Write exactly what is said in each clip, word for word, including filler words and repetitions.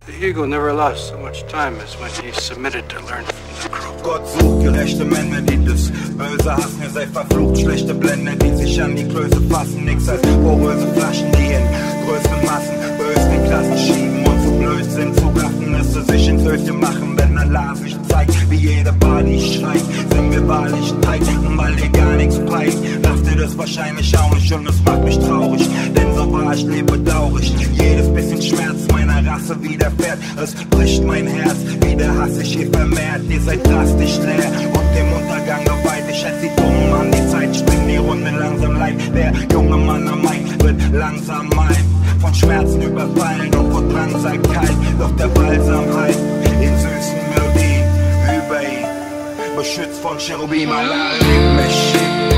The eagle never lost so much time as when he submitted to learn from the crow. Gott sucht gerechte Männer, die das Böse hassen. Ihr seid verflucht, schlechte Blender, die sich an die Klöße fassen. Nix als poröse Flaschen, die in größeren Massen bösen Klassen schieben und so blöd sind zu gaffen, dass sie sich in Söchte machen, wenn Allah sich zeigt, wie jeder Body schreit. Sind wir wahrlich tight, weil ihr gar nichts breit. Dacht ihr das wahrscheinlich auch nicht und es macht mich traurig, denn so war ich, lebe daurig. Jedes bisschen Schmerz meiner Rasse widerfährt, es bricht mein Herz, wie der Hass sich hier vermehrt. Ihr seid drastisch leer und dem Untergang geweiht. Ich schätze die Dummen an, die Zeit springt die Runde langsam leid. Der junge Mann am Main wird langsam mal von Schmerzen überfallen und vor Drangsal kalt. Doch der Balsam halt in süßen Melodien über ihn, beschützt von Cherubim. Allah liebt mich,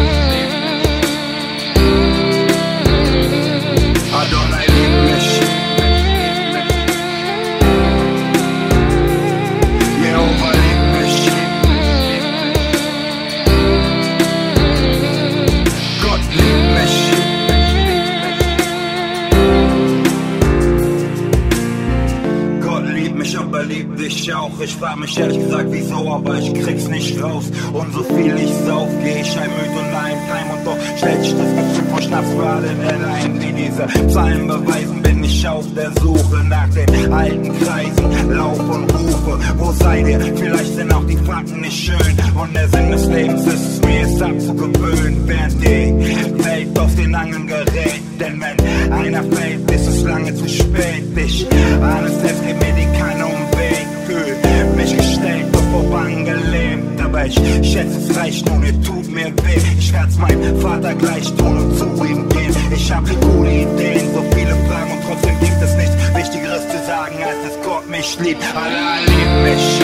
Adonai liebt mich, Jehova liebt mich, Gott liebt mich. Gott liebt mich, aber liebt dich auch. Ich frag mich ehrlich gesagt wieso, aber ich krieg's nicht raus. Und so viel ich sauf, geh ich heimüd und heim und doch stellt sich das Gefühl von Schnaps für alle herein. Wie diese Zahlen beweisen, bin ich auf der Suche nach den alten Kreisen, Lauf und Rufe. Wo seid ihr? Vielleicht sind auch die Fakten nicht schön und der Sinn des Lebens ist es mir, es abzugewöhnen, während die Welt auf den Angeln gerät. Denn wenn einer fällt, ist es lange zu spät. Ich ahne es, selbst gibt mir die Kanne um Weg, fühl mich gestellt, bevor Bang gelähmt. Aber ich schätze, es reicht nun, ihr tut mir weh. Ich werd's meinem Vater gleich tun und zu ihm gehen. Ich hab coole Ideen, so viele Fragen und trotzdem gibt es nichts Wichtigeres zu sagen, als dass Gott mich liebt. Allah liebt mich.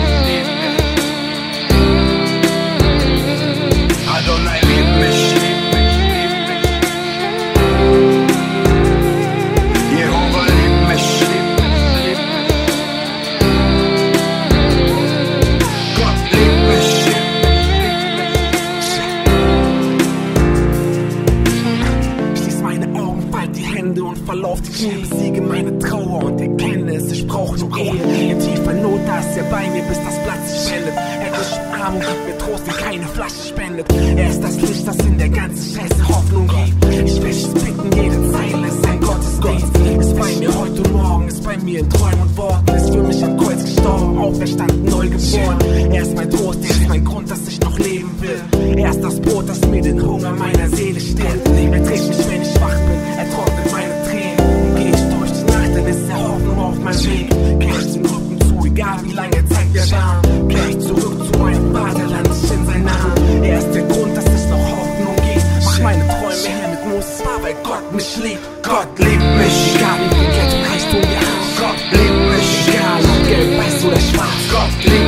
Adonai liebt mich. Jehova liebt mich. Gott liebt mich. Schließ meine Augen, fall die Hände und verlauf die Knie. Besiege meine Trauer und erkenne es, ich brauch nur Ruhe. In tiefer Not, da ist er bei mir, bis das Blatt sich spendet. Er durch Arm und gibt mir Trost, wie keine Flasche spendet. Er ist das Licht, das in der ganzen Scheiße Hoffnung gibt. Ich will es bitten, jede Zeile ist ein Gottesdienst. Ist bei mir heute und morgen, ist bei mir in Träumen und Worten. Ist für mich am Kreuz gestorben, auferstanden, neu geboren. Er ist mein Trost, er ist mein Grund, dass ich noch leben will. Er ist das Brot, das mir den Hunger meiner Seele stillt. Er trägt mich, wenn ich wach bin, er trocknet meine Tränen. Und geh ich durch die Nacht, dann ist er Hoffnung auf meinem Weg. Kehr ich den Rücken zu, egal wie lange Zeit wir waren. Kehr ich zurück zu meinem Vaterland, ich in sein Namen. Er ist der Grund, dass es noch Hoffnung gibt. Mach meine Träume her mit Moses, weil Gott mich liebt. Gott liebt mich. Egal wie viel Geld und Reichtum wir haben. Gott liebt mich. Egal ob gelb, weiß oder schwarz. Gott liebt mich.